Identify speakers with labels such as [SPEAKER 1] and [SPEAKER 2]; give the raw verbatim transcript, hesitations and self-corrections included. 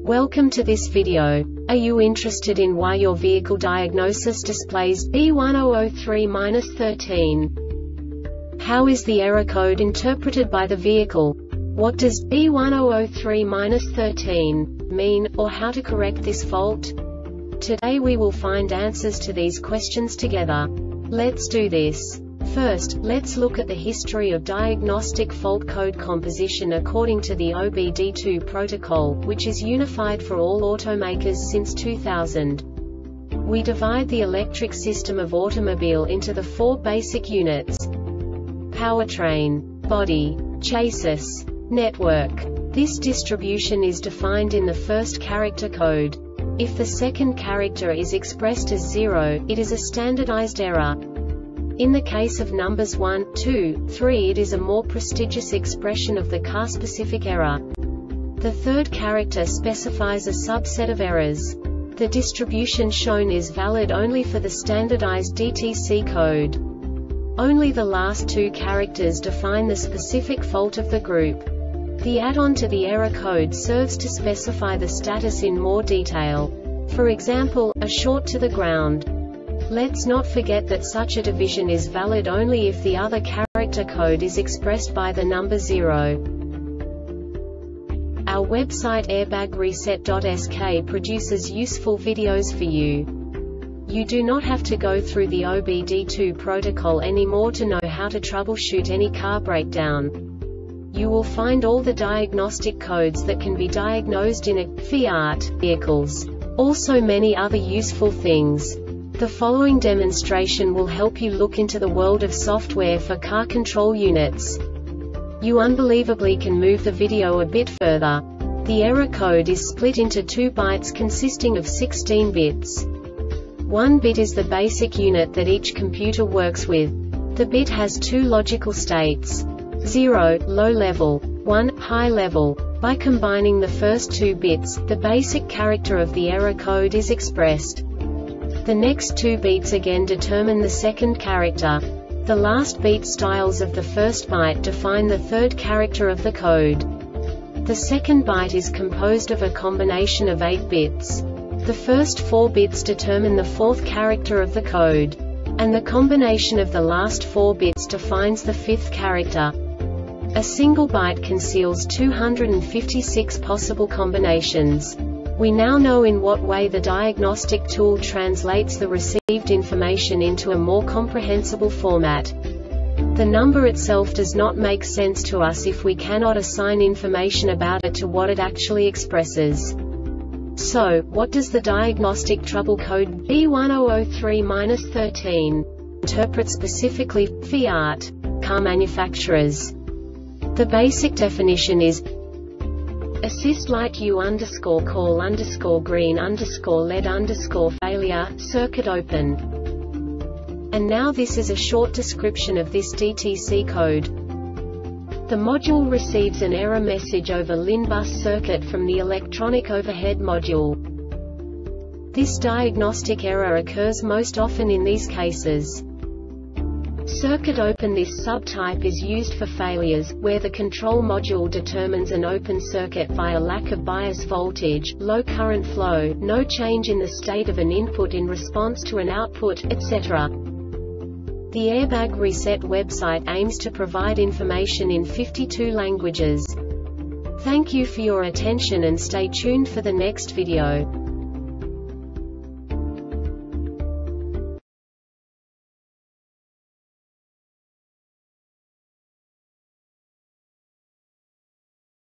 [SPEAKER 1] Welcome to this video. Are you interested in why your vehicle diagnosis displays B one zero zero three dash thirteen? How is the error code interpreted by the vehicle? What does B one zero zero three dash thirteen mean, or how to correct this fault? Today we will find answers to these questions together. Let's do this. First, let's look at the history of diagnostic fault code composition according to the O B D two protocol, which is unified for all automakers since two thousand. We divide the electric system of automobile into the four basic units: powertrain, body, chassis, network. This distribution is defined in the first character code. If the second character is expressed as zero, it is a standardized error. In the case of numbers one, two, three, it is a more prestigious expression of the car-specific error. The third character specifies a subset of errors. The distribution shown is valid only for the standardized D T C code. Only the last two characters define the specific fault of the group. The add-on to the error code serves to specify the status in more detail. For example, a short to the ground. Let's not forget that such a division is valid only if the other character code is expressed by the number zero. Our website airbag reset dot S K produces useful videos for you. You do not have to go through the O B D two protocol anymore to know how to troubleshoot any car breakdown. You will find all the diagnostic codes that can be diagnosed in a Fiat vehicles. Also many other useful things. The following demonstration will help you look into the world of software for car control units. You unbelievably can move the video a bit further. The error code is split into two bytes consisting of sixteen bits. One bit is the basic unit that each computer works with. The bit has two logical states: zero, low level, one, high level. By combining the first two bits, the basic character of the error code is expressed. The next two beats again determine the second character. The last beat styles of the first byte define the third character of the code. The second byte is composed of a combination of eight bits. The first four bits determine the fourth character of the code. And the combination of the last four bits defines the fifth character. A single byte conceals two hundred fifty-six possible combinations. We now know in what way the diagnostic tool translates the received information into a more comprehensible format. The number itself does not make sense to us if we cannot assign information about it to what it actually expresses. So, what does the diagnostic trouble code B one zero zero three dash thirteen interpret specifically for Fiat car manufacturers? The basic definition is assist light U underscore call underscore green underscore lead underscore failure, circuit open. And now this is a short description of this D T C code. The module receives an error message over L I N bus circuit from the electronic overhead module. This diagnostic error occurs most often in these cases. Circuit open. This subtype is used for failures, where the control module determines an open circuit via lack of bias voltage, low current flow, no change in the state of an input in response to an output, et cetera. The Airbag Reset website aims to provide information in fifty-two languages. Thank you for your attention and stay tuned for the next video.